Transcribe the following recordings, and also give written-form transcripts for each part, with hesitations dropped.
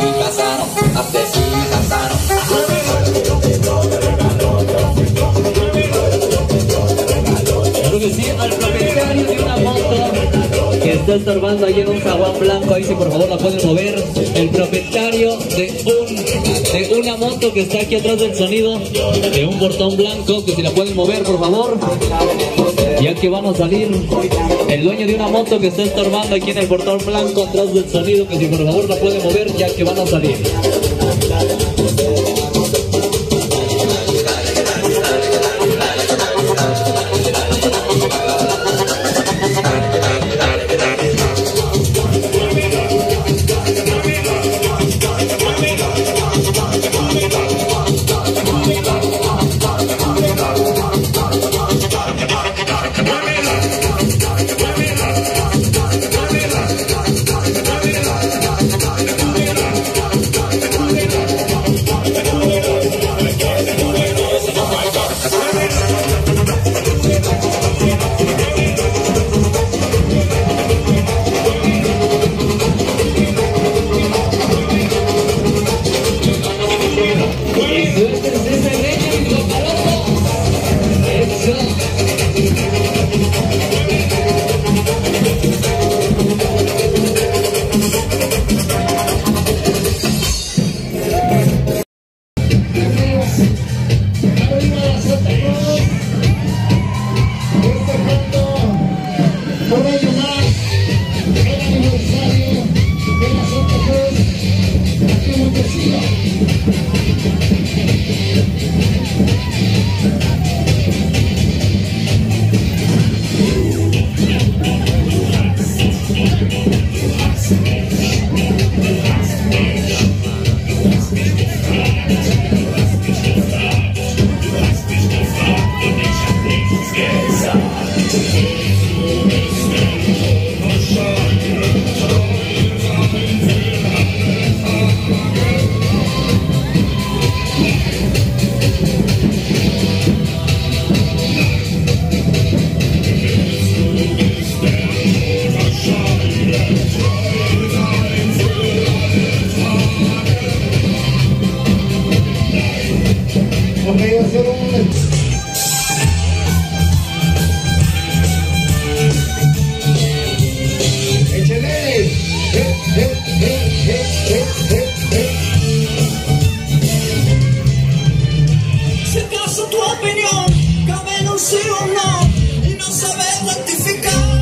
Casano, Abdesi Casano. Claro que sí, al propietario de una moto que está estorbando ahí en un zaguán blanco, ahí si por favor la pueden mover. El propietario de una moto que está aquí atrás del sonido, de un portón blanco, que si la pueden mover por favor, ya que van a salir. El dueño de una moto que está estorbando aquí en el portón blanco atrás del sonido, que si por favor la pueden mover, ya que van a salir. Si acaso tu opinión cabe en un sí o no y no sabes rectificar,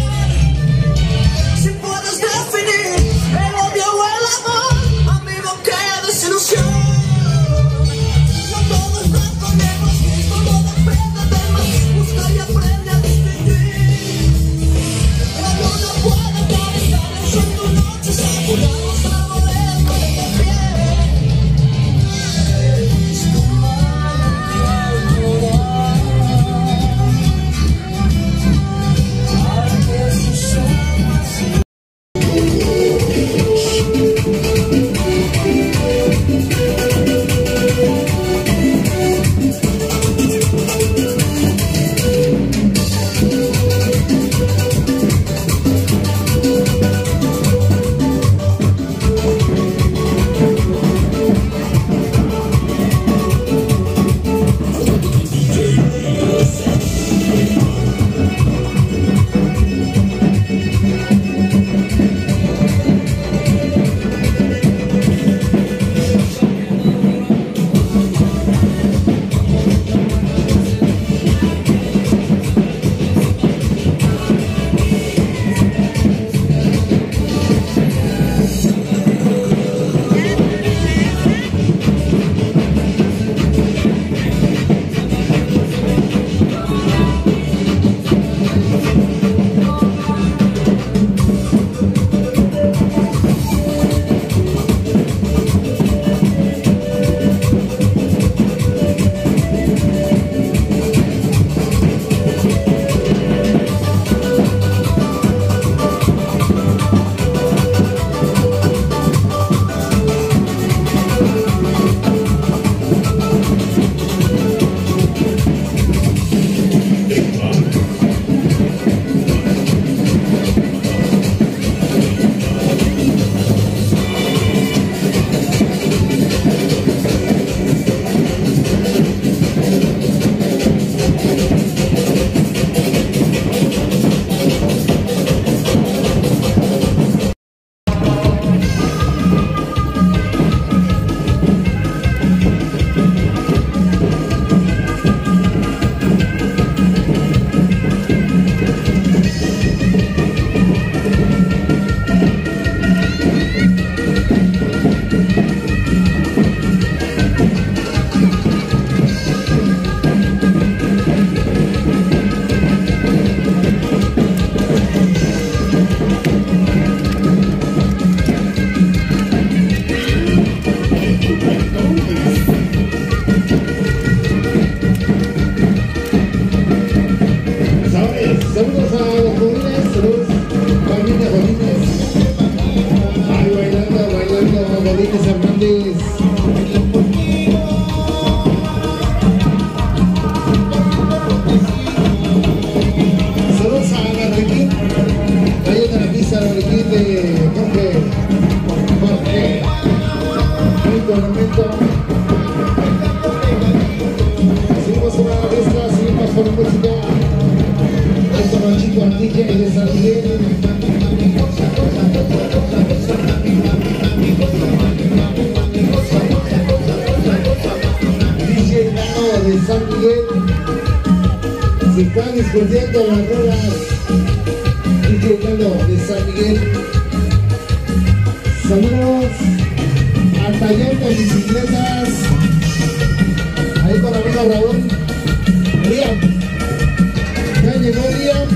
si puedes definir el odio o el amor, amigo, qué desilusión. No todo es blanco, negro, todo Ángeles. Saludos a la Requín. Ahí en la pista la Requín de Jorge. Rico momento. Seguimos con la lista, seguimos con la música. Esto con chicos DJ de San Miguel. DJ Nano de San Miguel. Se están discutiendo las rolas. DJ Nano de San Miguel. Saludos al taller de bicicletas. Ahí con el amigo Raúl. Liam. Ya llegó Liam.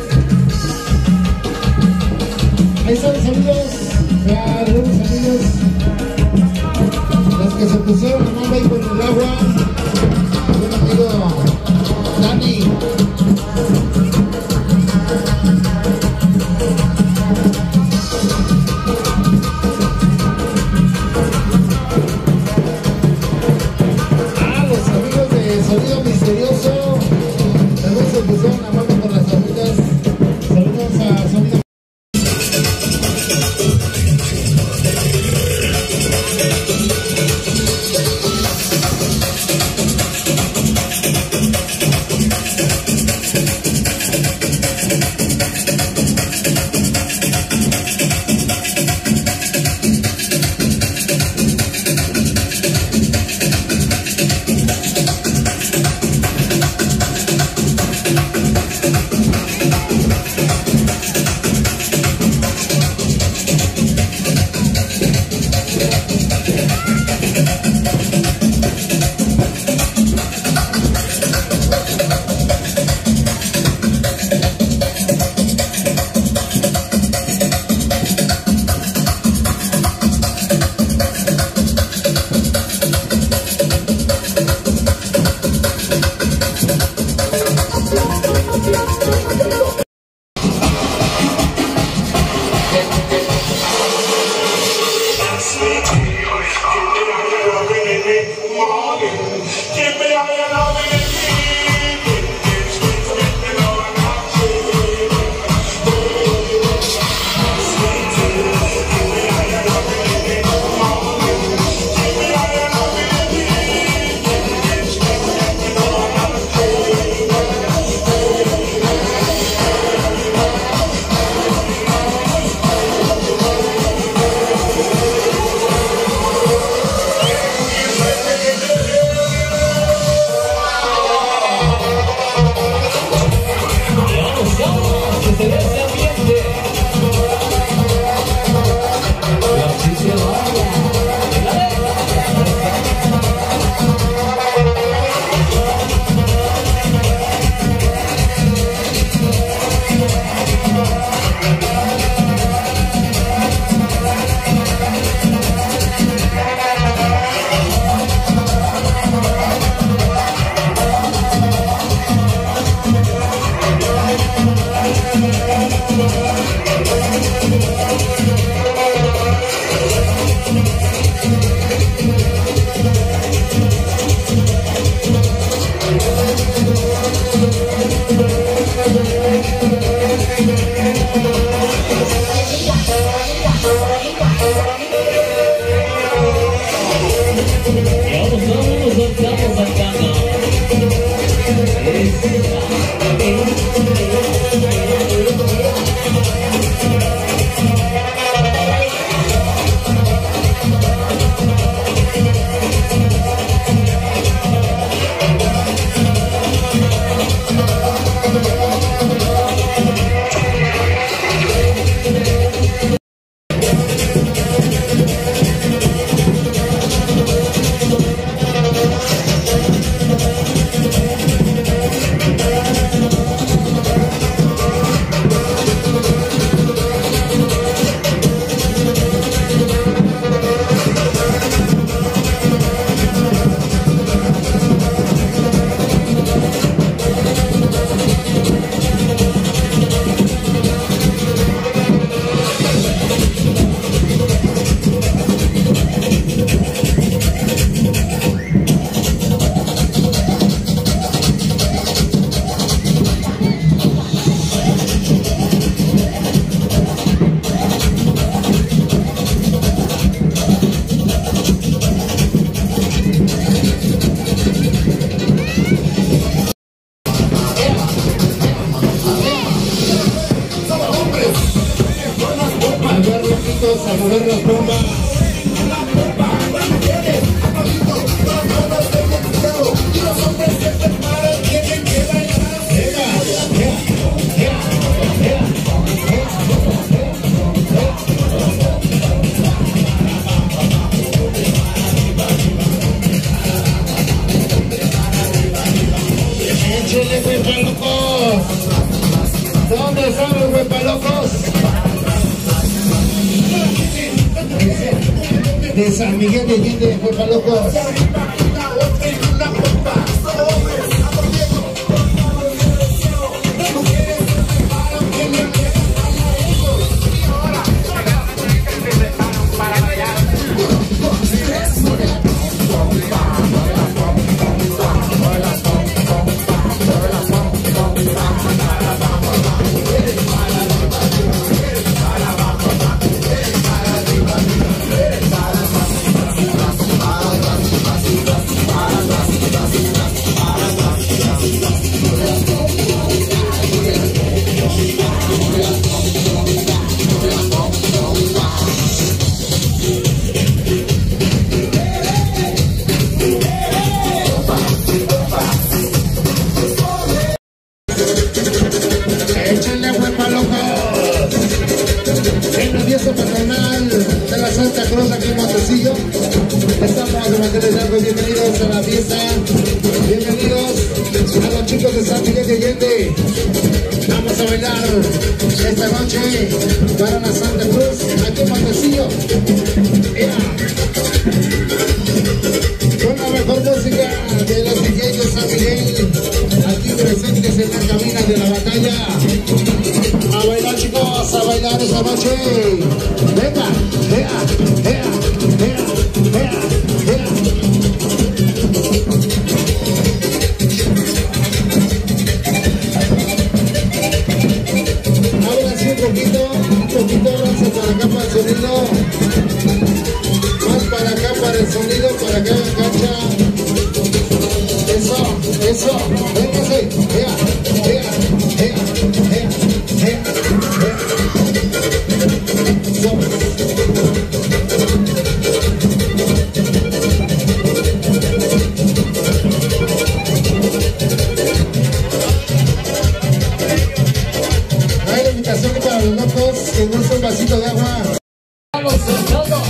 Ahí están los amigos. Algunos amigos. Los que se pusieron la mano ahí con el agua. Buen amigo Dani. Los amigos de Sonido Misterioso también se pusieron la mano con las amigas. Saludos a Sonido. San Miguel de Allende, Juega Locos. Échenle Juega Locos. En la fiesta patronal de la Santa Cruz aquí en Montecillo. Estamos de mantener algo. Bienvenidos a la fiesta. Bienvenidos a los chicos de San Miguel de Allende. Vamos a bailar esta noche para la Santa Cruz aquí en Montecillo. Con la mejor música de los DJs de San Miguel, aquí presentes en la cabina de la batalla. A bailar, chicos, a bailar esta noche. Venga, vea, vea, vea, vea, vea. Ahora sí un poquito, vamos para acá para el sonido. Más para acá para el sonido, para acá en cancha. Eso, véngase, vea, vea, vea, vea, vea, vea. Hay la invitación para los locos que gusten un vasito de agua. Vamos, todo,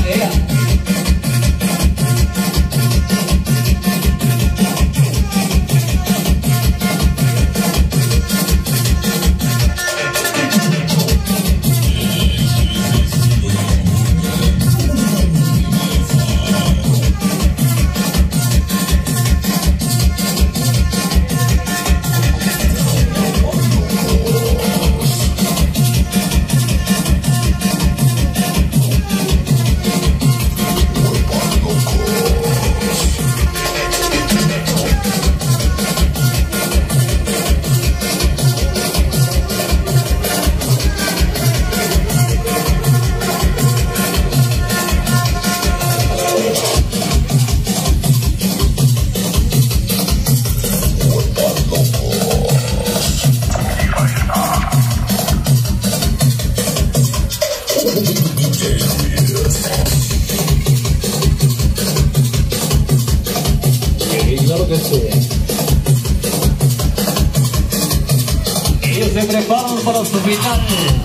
Ellos se preparan para su final.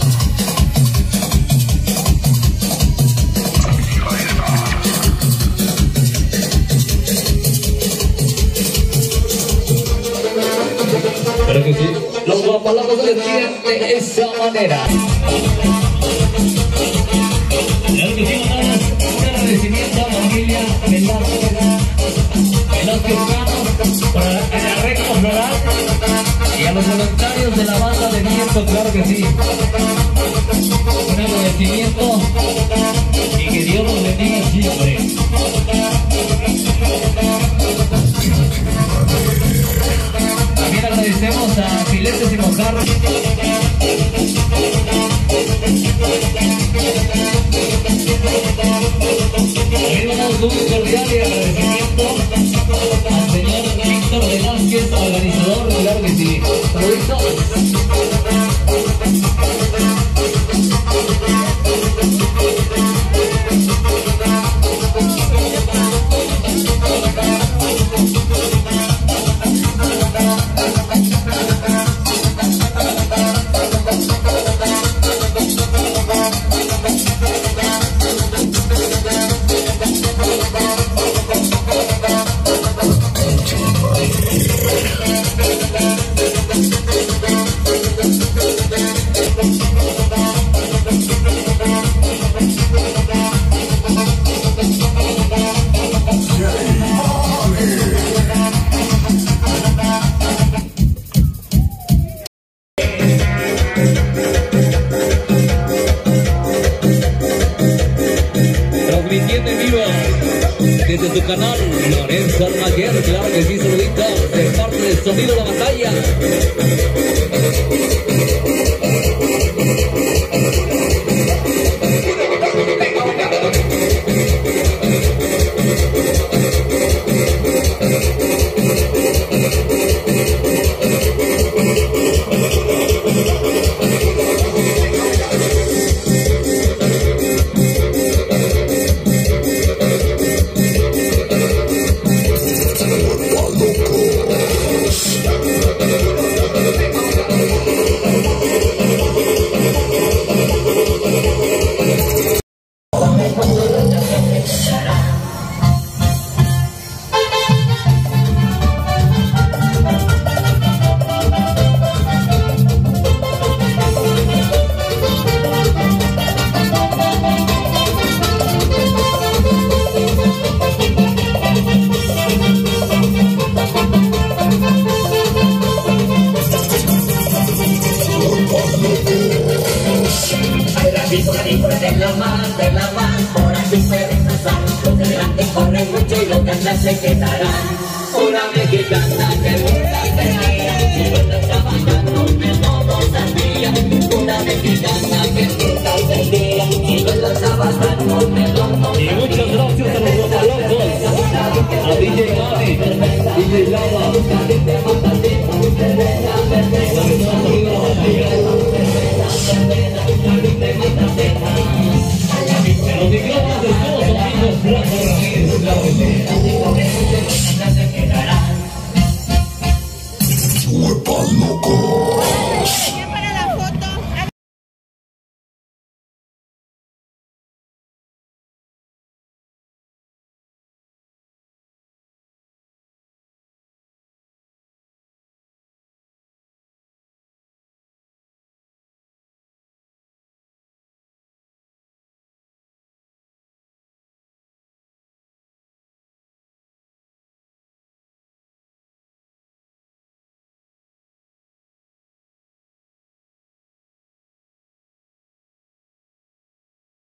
Pero que sí, los guapalocos se despiden de esa manera. Claro que sí, un agradecimiento a la familia Velázquez Ramos por el arreglo floral y a los voluntarios de la banda de viento, claro que sí. Un agradecimiento y que Dios los bendiga siempre. También agradecemos a Filetes y Mojarras. También damos un cordial y agradecimiento al señor Víctor Velázquez, organizador, claro que sí. su canal, Lorenzo Almaguer, claro que sí, saluditos de parte del Sonido La Batalla. Se quedarán. Una mexicana que nunca tenía, y cuando trabajando de todos al día. Una mexicana que nunca tenía, y cuando trabajando de todos. Y muchas gracias a los Guapalocos, a DJ Mami, DJ Lava, los micrófonos de todos los amigos Blanco Ramírez, claro que sí. Se quedarán. Guapalocos.